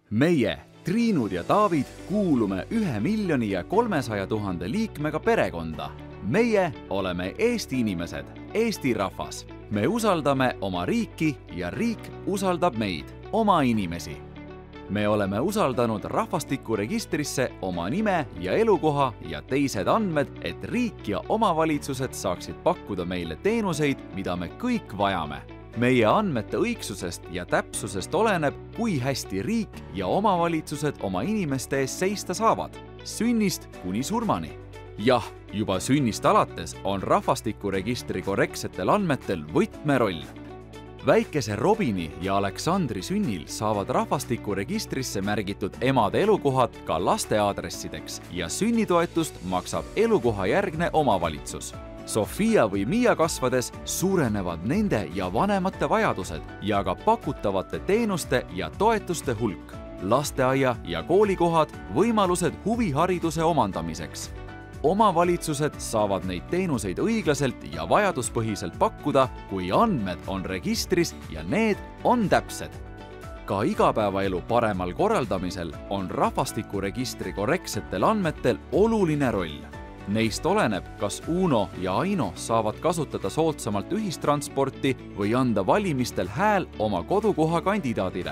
Meie, Triinud ja Taavid, kuulume 1 300 000 liikmega perekonda. Meie oleme Eesti inimesed, Eesti rahvas. Me usaldame oma riiki ja riik usaldab meid, oma inimesi. Me oleme usaldanud rahvastikuregistrisse oma nime ja elukoha ja teised andmed, et riik ja omavalitsused saaksid pakkuda meile teenuseid, mida me kõik vajame. Meie andmete õigsusest ja täpsusest oleneb, kui hästi riik ja omavalitsused oma inimeste eest seista saavad, sünnist kuni surmani. Jah, juba sünnist alates on rahvastikuregistri korrektsetel andmetel võtmeroll. Väikese Robini ja Aleksandri sünnil saavad rahvastikuregistrisse märgitud emade elukohad ka laste aadressideks ja sünnitoetust maksab elukohajärgne omavalitsus. Sofia või Miia kasvades suurenevad nende ja vanemate vajadused ja ka pakutavate teenuste ja toetuste hulk, lasteaia ja koolikohad, võimalused huvihariduse omandamiseks. Omavalitsused saavad neid teenuseid õiglaselt ja vajaduspõhiselt pakkuda, kui andmed on registris ja need on täpsed. Ka igapäevaelu paremal korraldamisel on rahvastikuregistri korrektsetel andmetel oluline roll. Neist oleneb, kas Uno ja Aino saavad kasutada soodsamalt ühistransporti või anda valimistel hääl oma kodukoha kandidaadile.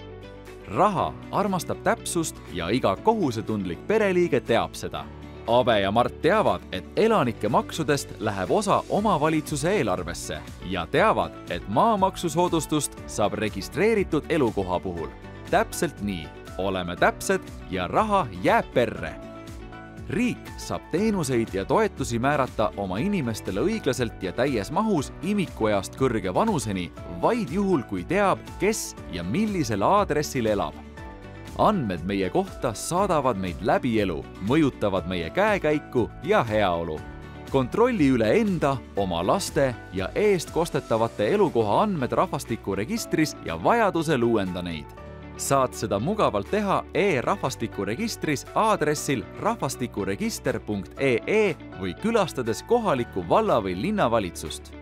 Raha armastab täpsust ja iga kohusetundlik pereliige teab seda. Abe ja Mart teavad, et elanike maksudest läheb osa omavalitsuse eelarvesse ja teavad, et maamaksusoodustust saab registreeritud elukoha puhul. Täpselt nii, oleme täpsed ja raha jääb perre. Riik saab teenuseid ja toetusi määrata oma inimestele õiglaselt ja täies mahus imikueast kõrge vanuseni vaid juhul, kui teab, kes ja millisel aadressil elab. Andmed meie kohta saadavad meid läbi elu, mõjutavad meie käekäiku ja heaolu. Kontrolli üle enda, oma laste ja eestkostetavate elukoha andmed rahvastikuregistris ja vajadusel uuenda neid. Saad seda mugavalt teha e-rahvastikuregistris aadressil rahvastikuregister.ee või külastades kohalikku valla- või linnavalitsust.